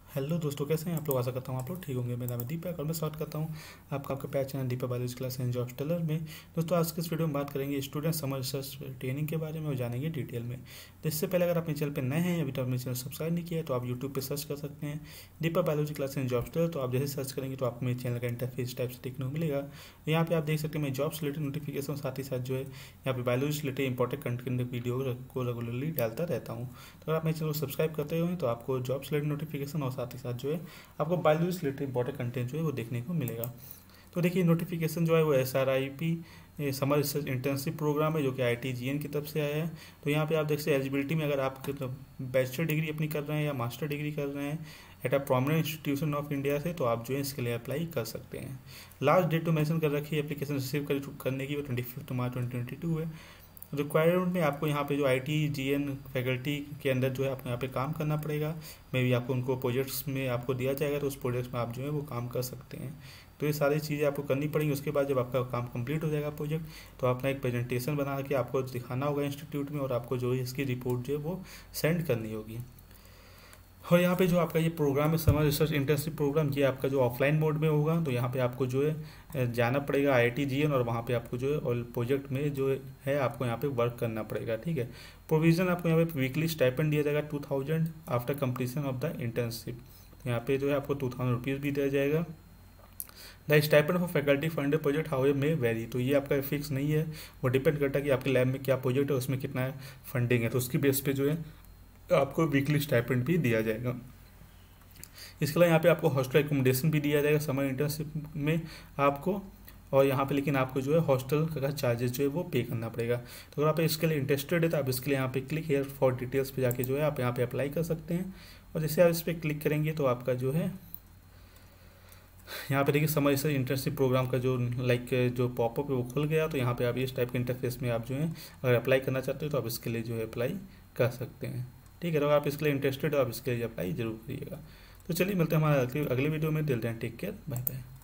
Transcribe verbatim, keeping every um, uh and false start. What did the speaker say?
Hello दोस्तों, कैसे हैं आप लोग। आशा करता हूँ आप लोग ठीक होंगे। मेरा नाम है दीपक और मैं स्वागत करता हूँ आपका आपका प्यार channel Deepak biology class and job tailor में। दोस्तों, आज के इस वीडियो में बात करेंगे स्टूडेंट समर रिसर्च ट्रेनिंग के बारे में और जानेंगे डिटेल में। तो इससे पहले अगर आप मेरे चैनल पर नए हैं, अभी तक मेरे चैनल सब्सक्राइब नहीं किया है, तो आप यूट्यूब पर सर्च कर सकते हैं Deepak biology class and job tailor. तो आप जैसे सर्च करेंगे तो आपको मेरे चैनल का इंटरफेस टाइप से देखने को मिलेगा। यहाँ पे आप देख सकते हैं मैं जॉब से रिलेटेड नोटिफिकेशन, साथ ही साथ जो है यहाँ पे बायोलॉजी से रिलेटेड इंपॉर्टेंट कंटेंट वीडियो को रेगुलरली डालता रहता हूँ। तो अगर आप मेरे चैनल को सब्सक्राइब करते हुए तो आपको जॉब से रिलेटेड नोटिफिकेशन और साथ ही साथ जो है आपको बायोलॉजी से रिलेटेड इंपॉर्टेंट कंटेंट जो है वो देखने को मिलेगा। तो देखिए, नोटिफिकेशन जो है वो S R I P summer research internship program है जो कि आई टी जी एन की तरफ से आया है। तो यहाँ पे आप देख सकते हैं एलिजिबिलिटी में, अगर आप बैचलर डिग्री अपनी कर रहे हैं या मास्टर डिग्री कर रहे हैं at a prominent institution of India से, तो आप जो है इसके लिए अप्लाई कर सकते हैं। लास्ट डेट तो मेंशन कर रखी है एप्लीकेशन रिसीव करने की, वो twenty fifth March twenty twenty two है। रिक्वायरमेंट में आपको यहाँ पे जो I T G N faculty के अंदर जो है आपको यहाँ पे काम करना पड़ेगा। मे भी आपको उनको प्रोजेक्ट्स में आपको दिया जाएगा, तो उस प्रोजेक्ट्स में आप जो है वो काम कर सकते हैं। तो ये सारी चीज़ें आपको करनी पड़ेंगी। उसके बाद जब आपका काम कंप्लीट हो जाएगा प्रोजेक्ट, तो अपना एक प्रेजेंटेशन बना के आपको दिखाना होगा इंस्टीट्यूट में, और आपको जो है इसकी रिपोर्ट जो है वो सेंड करनी होगी। और यहाँ पे जो आपका ये प्रोग्राम है समर रिसर्च इंटर्नशिप प्रोग्राम, ये आपका जो ऑफलाइन मोड में होगा। तो यहाँ पे आपको जो है जाना पड़ेगा आई आई टी जी एन, और वहाँ पे आपको जो है और प्रोजेक्ट में जो है आपको यहाँ पे वर्क करना पड़ेगा। ठीक है। प्रोविज़न आपको यहाँ पे वीकली स्टाइपेंड दिया जाएगा two thousand after completion of the internship. यहाँ पे जो है आपको टू थाउजेंड रुपीज़ भी दिया जाएगा। The stipend for faculty funded project how may vary, तो ये आपका फिक्स नहीं है, वो डिपेंड करता है कि आपके लैब में क्या प्रोजेक्ट है, उसमें कितना फंडिंग है। तो उसकी बेस पे जो है आपको वीकली स्टाइपेंड भी दिया जाएगा। इसके अलावा यहाँ पे आपको हॉस्टल एकोमोडेशन भी दिया जाएगा समर इंटर्नशिप में आपको, और यहाँ पे लेकिन आपको जो है हॉस्टल का चार्जेस जो है वो पे करना पड़ेगा। तो अगर आप इसके लिए इंटरेस्टेड है तो आप इसके लिए यहाँ पे क्लिक हेयर फॉर डिटेल्स पे जाके जो है आप यहाँ पे अप्लाई कर सकते हैं। और जैसे आप इस पर क्लिक करेंगे तो आपका जो है यहाँ पे देखिए समर रिसर्च इंटर्नशिप प्रोग्राम का जो लाइक जो पॉपअप है वो खुल गया। तो यहाँ पे आप इस टाइप के इंटरफेस में आप जो है अगर अप्लाई करना चाहते हो तो आप इसके लिए जो है अप्लाई कर सकते हैं। ठीक है। तो अगर आप इसके लिए इंटरेस्टेड हो आप इसके लिए अप्लाई जरूर करिएगा। तो चलिए मिलते हैं हमारे अगले अगले वीडियो में। Till then take care, bye bye.